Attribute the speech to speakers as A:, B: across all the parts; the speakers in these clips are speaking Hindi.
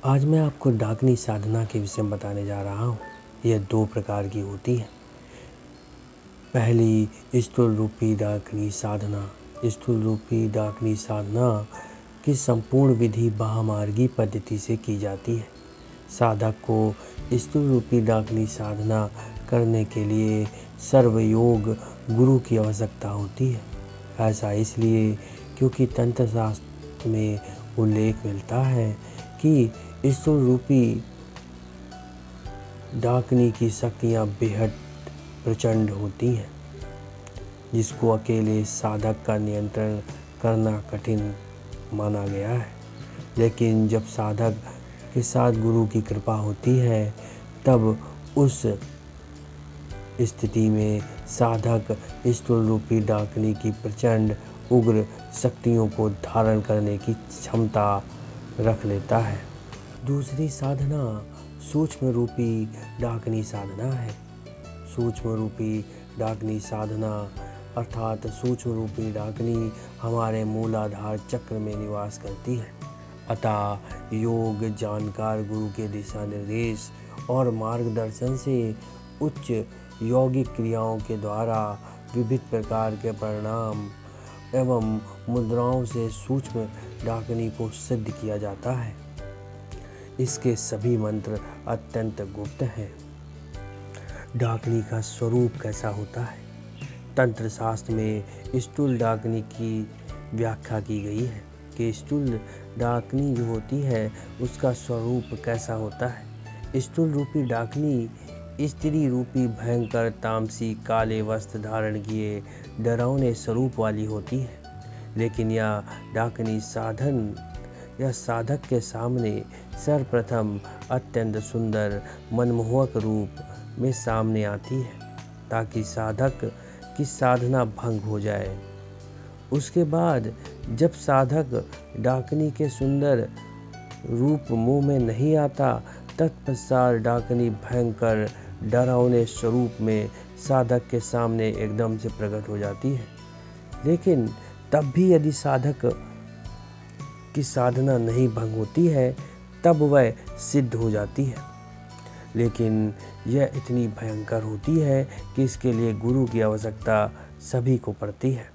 A: आज मैं आपको डाकिनी साधना के विषय में बताने जा रहा हूँ। यह 2 प्रकार की होती है। पहली स्थूल रूपी डाकिनी साधना। स्थूल रूपी डाकिनी साधना की संपूर्ण विधि बाहमार्गी पद्धति से की जाती है। साधक को स्थूल रूपी डाकिनी साधना करने के लिए सर्वयोग गुरु की आवश्यकता होती है। ऐसा इसलिए क्योंकि तंत्र शास्त्र में उल्लेख मिलता है कि स्थूल रूपी डाकिनी की शक्तियाँ बेहद प्रचंड होती हैं, जिसको अकेले साधक का नियंत्रण करना कठिन माना गया है। लेकिन जब साधक के साथ गुरु की कृपा होती है, तब उस स्थिति में साधक स्थूल रूपी डाकिनी की प्रचंड उग्र शक्तियों को धारण करने की क्षमता रख लेता है। दूसरी साधना सूक्ष्म रूपी डाकिनी साधना है। सूक्ष्म रूपी डाकिनी साधना अर्थात सूक्ष्म रूपी डाकिनी हमारे मूलाधार चक्र में निवास करती है। अतः योग जानकार गुरु के दिशा निर्देश और मार्गदर्शन से उच्च यौगिक क्रियाओं के द्वारा विविध प्रकार के परिणाम एवं मुद्राओं से सूक्ष्म डाकिनी को सिद्ध किया जाता है। इसके सभी मंत्र अत्यंत गुप्त हैं। डाकिनी का स्वरूप कैसा होता है? तंत्र शास्त्र में स्थूल डाकिनी की व्याख्या की गई है कि स्थूल डाकिनी जो होती है उसका स्वरूप कैसा होता है। स्थूल रूपी डाकिनी स्त्री रूपी भयंकर तामसी काले वस्त्र धारण किए डरावने स्वरूप वाली होती है। लेकिन यह डाकिनी साधक के सामने सर्वप्रथम अत्यंत सुंदर मनमोहक रूप में सामने आती है, ताकि साधक की साधना भंग हो जाए। उसके बाद जब साधक डाकिनी के सुंदर रूप मुंह में नहीं आता, तत्पश्चात डाकिनी भयंकर डरावने स्वरूप में साधक के सामने एकदम से प्रकट हो जाती है। लेकिन तब भी यदि साधक की साधना नहीं भंग होती है, तब वह सिद्ध हो जाती है। लेकिन यह इतनी भयंकर होती है कि इसके लिए गुरु की आवश्यकता सभी को पड़ती है।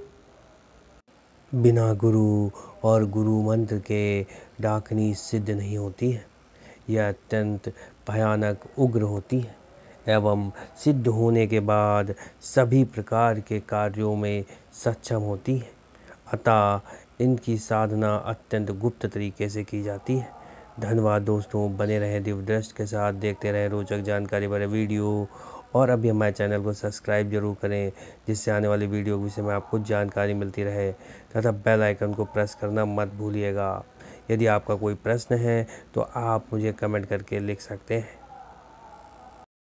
A: बिना गुरु और गुरु मंत्र के डाकिनी सिद्ध नहीं होती है। यह अत्यंत भयानक उग्र होती है एवं सिद्ध होने के बाद सभी प्रकार के कार्यों में सक्षम होती है। अतः इनकी साधना अत्यंत गुप्त तरीके से की जाती है। धन्यवाद दोस्तों, बने रहें दिव्यदृष्टि के साथ, देखते रहें रोचक जानकारी भरे वीडियो और अभी हमारे चैनल को सब्सक्राइब जरूर करें, जिससे आने वाली वीडियो के विषय में आपको जानकारी मिलती रहे, तथा बेल आइकन को प्रेस करना मत भूलिएगा। यदि आपका कोई प्रश्न है तो आप मुझे कमेंट करके लिख सकते हैं।